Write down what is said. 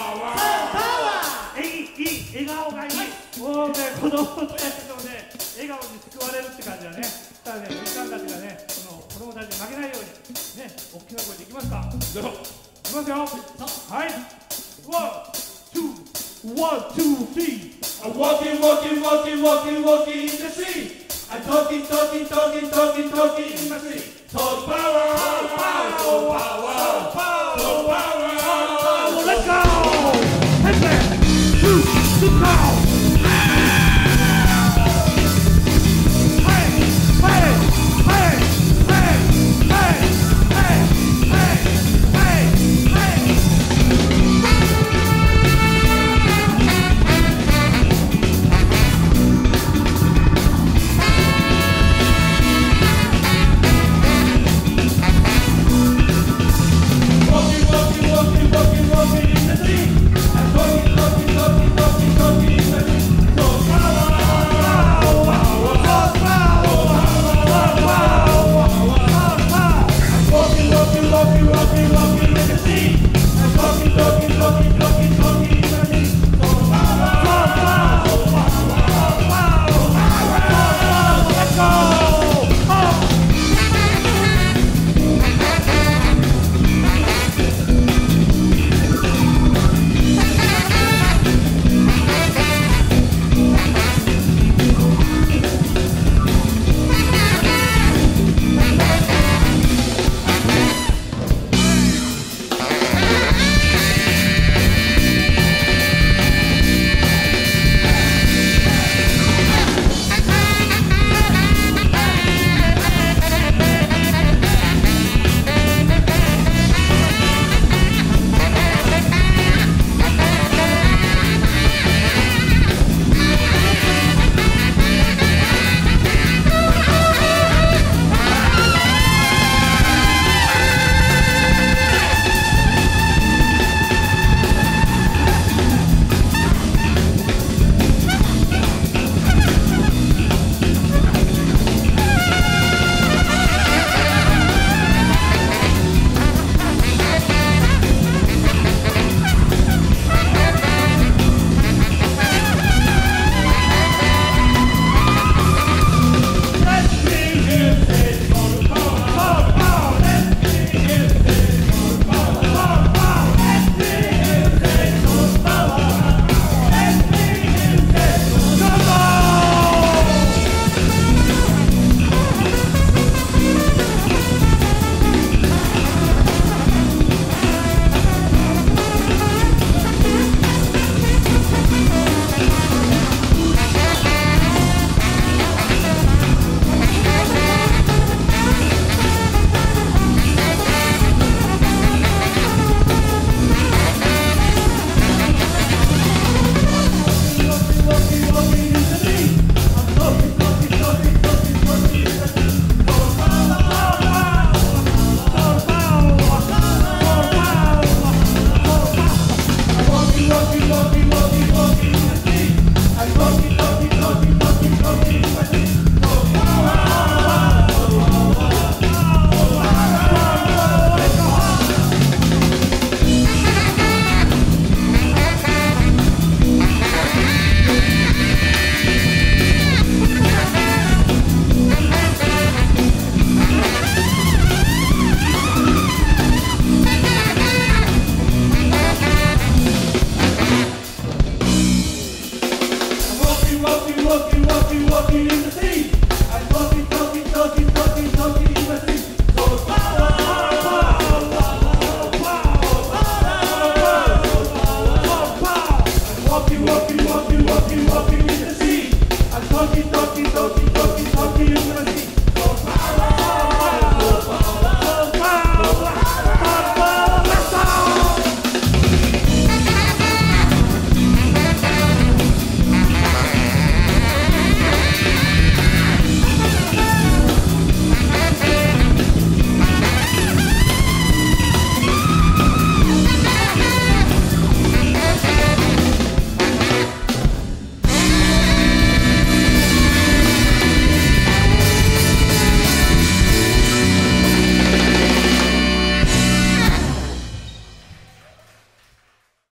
いい笑顔がいい。もうね、子供たちのね、笑顔に救われるって感じだね。ただね、おじさんたちがね、この子供たちに負けないようにね、大きな声でいきますか。いきますよ。はい。One, two, three. I'm walking in the street. I'm talking in my street. Talk